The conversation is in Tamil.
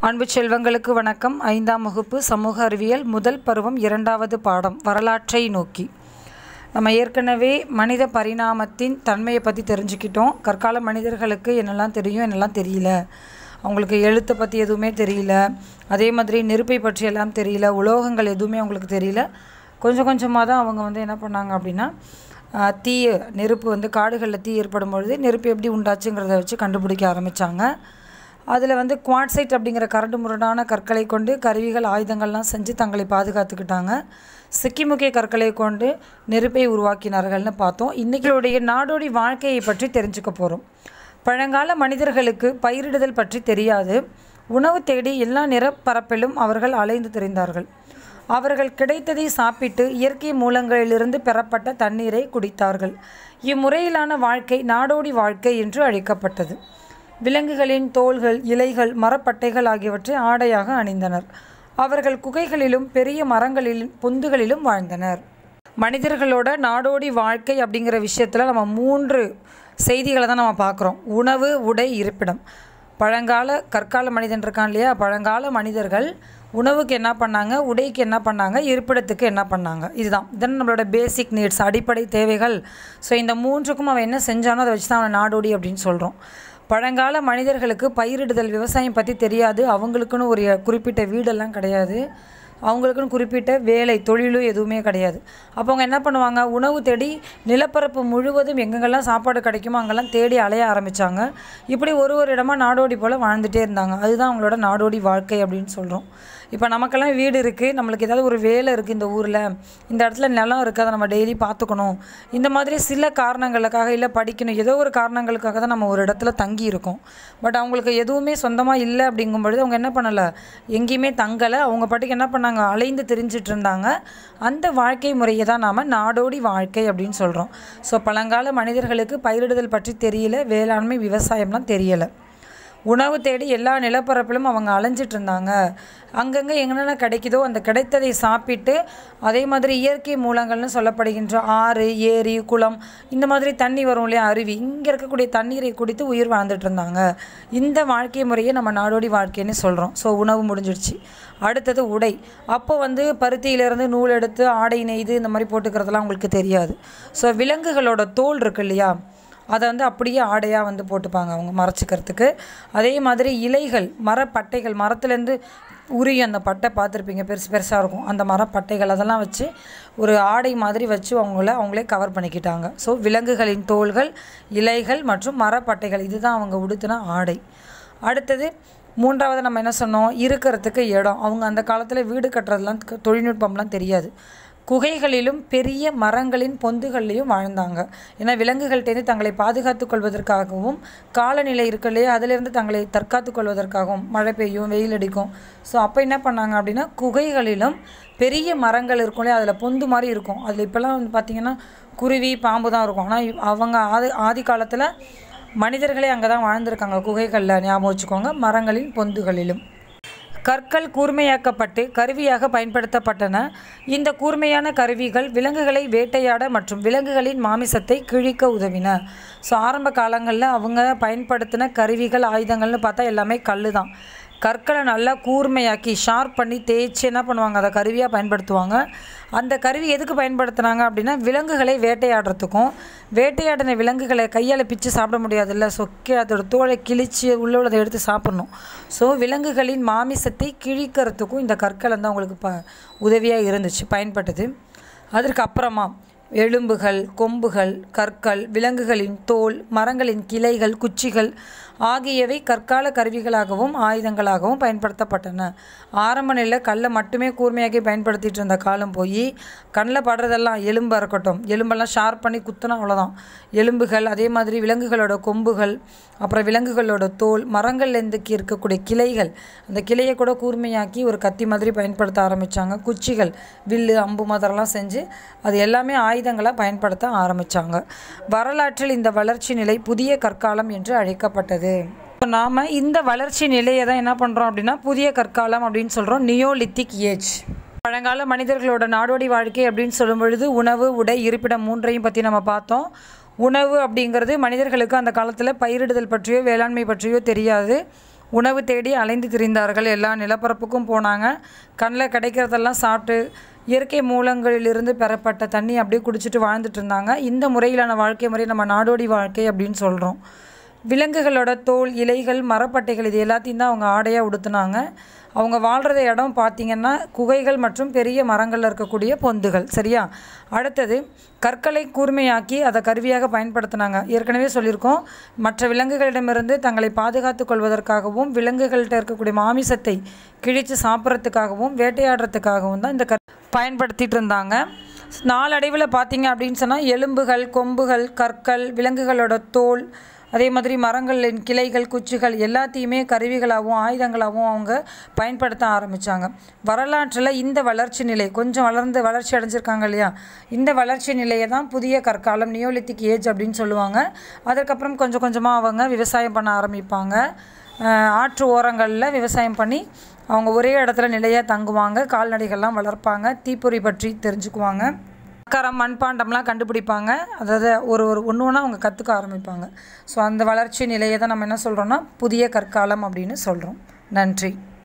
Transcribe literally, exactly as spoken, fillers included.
அன்பு செல்வங்களுக்கு வணக்கம். ஐந்தாம் வகுப்பு சமூக அறிவியல் முதல் பருவம் இரண்டாவது பாடம் வரலாற்றை நோக்கி. நம்ம ஏற்கனவே மனித பரிணாமத்தின் தன்மையை பற்றி தெரிஞ்சுக்கிட்டோம். கற்கால மனிதர்களுக்கு என்னெல்லாம் தெரியும், என்னெல்லாம் தெரியல. அவங்களுக்கு எழுத்தை பற்றி எதுவுமே தெரியல, அதே மாதிரி நெருப்பை பற்றி எல்லாம் தெரியல, உலோகங்கள் எதுவுமே அவங்களுக்கு தெரியல. கொஞ்சம் கொஞ்சமாக தான் அவங்க வந்து என்ன பண்ணாங்க அப்படின்னா, தீ நெருப்பு வந்து காடுகளில் தீ ஏற்படும் பொழுது நெருப்பு எப்படி உண்டாச்சுங்கிறத வச்சு கண்டுபிடிக்க ஆரம்பித்தாங்க. அதில் வந்து குவாட்சைட் அப்படிங்கிற கரடு முரடான கற்களை கொண்டு கருவிகள் ஆயுதங்கள்லாம் செஞ்சு தங்களை பாதுகாத்துக்கிட்டாங்க. சிக்கிமுக்கிய கற்களை கொண்டு நெருப்பை உருவாக்கினார்கள்னு பார்த்தோம். இன்றைக்கியோடைய நாடோடி வாழ்க்கையை பற்றி தெரிஞ்சுக்க போகிறோம். பழங்கால மனிதர்களுக்கு பயிரிடுதல் பற்றி தெரியாது. உணவு தேடி எல்லா நிறப்பரப்பிலும் அவர்கள் அலைந்து திரிந்தார்கள். அவர்கள் கிடைத்ததை சாப்பிட்டு இயற்கை மூலங்களிலிருந்து பெறப்பட்ட தண்ணீரை குடித்தார்கள். இம்முறையிலான வாழ்க்கை நாடோடி வாழ்க்கை என்று அழைக்கப்பட்டது. விலங்குகளின் தோள்கள், இலைகள், மரப்பட்டைகள் ஆகியவற்றை ஆடையாக அணிந்தனர். அவர்கள் குகைகளிலும் பெரிய மரங்களிலும் பொந்துகளிலும் வாழ்ந்தனர். மனிதர்களோட நாடோடி வாழ்க்கை அப்படிங்கிற விஷயத்தில் நம்ம மூன்று செய்திகளை தான் நம்ம பார்க்குறோம். உணவு, உடை, இருப்பிடம். பழங்கால கற்கால மனிதன் இருக்கான் இல்லையா, பழங்கால மனிதர்கள் உணவுக்கு என்ன பண்ணாங்க, உடைக்கு என்ன பண்ணாங்க, இருப்பிடத்துக்கு என்ன பண்ணாங்க. இதுதான் இதன் நம்மளோட பேசிக் நீட்ஸ், அடிப்படை தேவைகள். ஸோ இந்த மூன்றுக்கும் அவன் என்ன செஞ்சானோ அதை வச்சு தான் அவனை நாடோடி அப்படின்னு சொல்கிறோம். பழங்கால மனிதர்களுக்கு பயிரிடுதல், விவசாயம் பற்றி தெரியாது. அவங்களுக்குன்னு ஒரு குறிப்பிட்ட வீடெல்லாம் கிடையாது. அவங்களுக்குன்னு குறிப்பிட்ட வேலை, தொழிலும் எதுவுமே கிடையாது. அப்போ அவங்க என்ன பண்ணுவாங்க, உணவு தேடி நிலப்பரப்பு முழுவதும் எங்கெங்கெல்லாம் சாப்பாடு கிடைக்குமோ அங்கெல்லாம் தேடி அலைய ஆரம்பித்தாங்க. இப்படி ஒரு ஒரு இடமா நாடோடி போல் வாழ்ந்துகிட்டே இருந்தாங்க. அதுதான் அவங்களோட நாடோடி வாழ்க்கை அப்படின்னு சொல்கிறோம். இப்போ நமக்கெல்லாம் வீடு இருக்குது, நம்மளுக்கு ஏதாவது ஒரு வேலை இருக்குது, இந்த ஊரில் இந்த இடத்துல நிலம் இருக்குது, அதை நம்ம டெய்லி பார்த்துக்கணும். இந்த மாதிரி சில காரணங்களுக்காக, இல்லை படிக்கணும், ஏதோ ஒரு காரணங்களுக்காக தான் நம்ம ஒரு இடத்துல தங்கி இருக்கோம். பட் அவங்களுக்கு எதுவுமே சொந்தமாக இல்லை அப்படிங்கும்பொழுது அவங்க என்ன பண்ணலை, எங்கேயுமே தங்கலை. அவங்க பாட்டுக்கு என்ன பண்ணாங்க, அலைந்து திரிஞ்சிட்டு இருந்தாங்க. அந்த வாழ்க்கை முறையை தான் நாம் நாடோடி வாழ்க்கை அப்படின்னு சொல்கிறோம். ஸோ பழங்கால மனிதர்களுக்கு பயிரிடுதல் பற்றி தெரியல, வேளாண்மை, விவசாயம்லாம் தெரியலை. உணவு தேடி எல்லா நிலப்பரப்பிலும் அவங்க அலைஞ்சிட்டு இருந்தாங்க. அங்கங்கே என்னென்ன கிடைக்குதோ அந்த கிடைத்ததை சாப்பிட்டு, அதே மாதிரி இயற்கை மூலங்கள்னு சொல்லப்படுகின்ற ஆறு, ஏரி, குளம், இந்த மாதிரி தண்ணி வரும் இல்லையா, அருவி, இங்கே இருக்கக்கூடிய தண்ணீரை குடித்து உயிர் வாழ்ந்துட்டு இருந்தாங்க. இந்த வாழ்க்கை முறையை நம்ம நாடோடி வாழ்க்கைன்னு சொல்கிறோம். ஸோ உணவு முடிஞ்சிடுச்சு. அடுத்தது உடை. அப்போ வந்து பருத்தியிலேருந்து நூல் எடுத்து ஆடை நெய்து இந்த மாதிரி போட்டுக்கிறதுலாம் அவங்களுக்கு தெரியாது. ஸோ விலங்குகளோட தோல் இருக்கு இல்லையா, அதை வந்து அப்படியே ஆடையாக வந்து போட்டுப்பாங்க அவங்க மறைச்சிக்கிறதுக்கு. அதே மாதிரி இலைகள், மரப்பட்டைகள், மரத்துலேருந்து உரிய அந்த பட்டை பார்த்துருப்பீங்க, பெருசு பெருசாக இருக்கும். அந்த மரப்பட்டைகள் அதெல்லாம் வச்சு ஒரு ஆடை மாதிரி வச்சு அவங்கள அவங்களே கவர் பண்ணிக்கிட்டாங்க. ஸோ விலங்குகளின் தோள்கள், இலைகள் மற்றும் மரப்பட்டைகள், இதுதான் அவங்க உடுத்தின ஆடை. அடுத்தது மூன்றாவது நம்ம என்ன சொன்னோம், இருக்கிறதுக்கு இடம். அவங்க அந்த காலத்தில் வீடு கட்டுறதுலாம் தொழில்நுட்பம்லாம் தெரியாது. குகைகளிலும் பெரிய மரங்களின் பொந்துகள்லையும் வாழ்ந்தாங்க. ஏன்னா விலங்குகள்கிட்டேருந்து தங்களை பாதுகாத்து கொள்வதற்காகவும், காலநிலை இருக்கு இல்லையா, அதிலிருந்து தங்களை தற்காத்து கொள்வதற்காகவும், மழை பெய்யும், வெயில் அடிக்கும். ஸோ அப்போ என்ன பண்ணாங்க அப்படின்னா, குகைகளிலும் பெரிய மரங்கள் இருக்கும் இல்லையா, அதில் பொந்து மாதிரி இருக்கும். அதில் இப்போல்லாம் வந்து பார்த்திங்கன்னா குருவி, பாம்பு தான் இருக்கும். ஆனால் அவங்க ஆதி ஆதி காலத்தில் மனிதர்களே அங்கே தான் வாழ்ந்திருக்காங்க, குகைகளில். ஞாபகம் வச்சுக்கோங்க, மரங்களின் பொந்துகளிலும். கற்கள் கூர்மையாக்கப்பட்டு கருவியாக பயன்படுத்தப்பட்டன. இந்த கூர்மையான கருவிகள் விலங்குகளை வேட்டையாட மற்றும் விலங்குகளின் மாமிசத்தை கிழிக்க உதவின. ஸோ ஆரம்ப காலங்களில் அவங்க பயன்படுத்தின கருவிகள், ஆயுதங்கள்னு பார்த்தா எல்லாமே கல் தான். கற்களை நல்லா கூர்மையாக்கி ஷார்ப் பண்ணி தேய்ச்சி என்ன பண்ணுவாங்க, அதை கருவியாக பயன்படுத்துவாங்க. அந்த கருவி எதுக்கு பயன்படுத்தினாங்க அப்படின்னா, விலங்குகளை வேட்டையாடுறதுக்கும். வேட்டையாடின விலங்குகளை கையால் பிச்சு சாப்பிட முடியாதுல்ல, சொக்கி அதோட தோலை கிழித்து உள்ள உள்ளதை எடுத்து சாப்பிட்ணும். ஸோ விலங்குகளின் மாமிசத்தை கிழிக்கிறதுக்கும் இந்த கற்கள் வந்து அவங்களுக்கு ப உதவியாக இருந்துச்சு, பயன்பட்டது. அதற்கு அப்புறமா எலும்புகள், கொம்புகள், கற்கள், விலங்குகளின் தோல், மரங்களின் கிளைகள், குச்சிகள் ஆகியவை கற்கால கருவிகளாகவும் ஆயுதங்களாகவும் பயன்படுத்தப்பட்டன. ஆரம்ப நிலையில் கல்லை மட்டுமே கூர்மையாக்கி பயன்படுத்திகிட்டு இருந்த காலம் போய், கண்ணில் படுறதெல்லாம் எலும்பாக இருக்கட்டும், எலும்பெல்லாம் ஷார்ப் பண்ணி குத்தினா அவ்வளோதான். எலும்புகள், அதே மாதிரி விலங்குகளோட கொம்புகள், அப்புறம் விலங்குகளோட தோல், மரங்கள்லேருந்து இருக்கக்கூடிய கிளைகள், அந்த கிளையை கூட கூர்மையாக்கி ஒரு கத்தி மாதிரி பயன்படுத்த ஆரம்பித்தாங்க. குச்சிகள், வில்லு, அம்பு மாதிரிலாம் செஞ்சு அது எல்லாமே ஆயுதங்களாக பயன்படுத்த ஆரம்பித்தாங்க. வரலாற்றில் இந்த வளர்ச்சி நிலை புதிய கற்காலம் என்று அழைக்கப்பட்டது. இப்போ நாம் இந்த வளர்ச்சி நிலையை தான் என்ன பண்ணுறோம் அப்படின்னா, புதிய கற்காலம் அப்படின்னு சொல்கிறோம், நியோலித்திக் ஏஜ். பழங்கால மனிதர்களோட நாடோடி வாழ்க்கை அப்படின்னு சொல்லும் பொழுது உணவு, உடை, இருப்பிடம் மூன்றையும் பற்றி நம்ம பார்த்தோம். உணவு அப்படிங்கிறது மனிதர்களுக்கு அந்த காலத்தில் பயிரிடுதல் பற்றியோ வேளாண்மை பற்றியோ தெரியாது. உணவு தேடி அலைந்து திரிந்தார்கள். எல்லா நிலப்பரப்புக்கும் போனாங்க. கண்ணில் கிடைக்கிறதெல்லாம் சாப்பிட்டு இயற்கை மூலங்களிலிருந்து பெறப்பட்ட தண்ணி அப்படியே குடிச்சிட்டு வாழ்ந்துட்டு இருந்தாங்க. இந்த முறையிலான வாழ்க்கை முறை நம்ம நாடோடி வாழ்க்கை அப்படின்னு சொல்கிறோம். விலங்குகளோட தோல், இலைகள், மரப்பட்டைகள் இது எல்லாத்தையும் தான் அவங்க ஆடையாக உடுத்துனாங்க. அவங்க வாழ்கிற இடம் பார்த்திங்கன்னா குகைகள் மற்றும் பெரிய மரங்களில் இருக்கக்கூடிய பொந்துகள். சரியா? அடுத்தது கற்களை கூர்மையாக்கி அதை கருவியாக பயன்படுத்தினாங்க. ஏற்கனவே சொல்லியிருக்கோம், மற்ற விலங்குகளிடமிருந்து தங்களை பாதுகாத்து கொள்வதற்காகவும் விலங்குகள்கிட்ட இருக்கக்கூடிய மாமிசத்தை கிழித்து சாப்பிட்றதுக்காகவும் வேட்டையாடுறதுக்காகவும் தான் இந்த கற் பயன்படுத்திகிட்டு இருந்தாங்க. நாளடைவில் பார்த்திங்க அப்படின்னு சொன்னால் எலும்புகள், கொம்புகள், கற்கள், விலங்குகளோட தோல், அதே மாதிரி மரங்களின் கிளைகள், குச்சிகள் எல்லாத்தையுமே கருவிகளாகவும் ஆயுதங்களாகவும் அவங்க பயன்படுத்த ஆரம்பித்தாங்க. வரலாற்றில் இந்த வளர்ச்சி நிலை கொஞ்சம் வளர்ந்து வளர்ச்சி அடைஞ்சிருக்காங்க இல்லையா, இந்த வளர்ச்சி நிலையை தான் புதிய கற்காலம், நியோலித்திக் ஏஜ் அப்படின்னு சொல்லுவாங்க. அதுக்கப்புறம் கொஞ்சம் கொஞ்சமாக அவங்க விவசாயம் பண்ண ஆரம்பிப்பாங்க. ஆற்று ஓரங்களில் விவசாயம் பண்ணி அவங்க ஒரே இடத்துல நிலையாக தங்குவாங்க. கால்நடைகள்லாம் வளர்ப்பாங்க. தீப்பொறி பற்றி தெரிஞ்சுக்குவாங்க. கரம், மண்பாண்டம்லாம் கண்டுபிடிப்பாங்க. அதாவது ஒரு ஒரு ஒன்று ஒன்றா அவங்க கற்றுக்க ஆரம்பிப்பாங்க. ஸோ அந்த வளர்ச்சி நிலையை தான் நம்ம என்ன சொல்கிறோன்னா புதிய கற்காலம் அப்படின்னு சொல்கிறோம். நன்றி.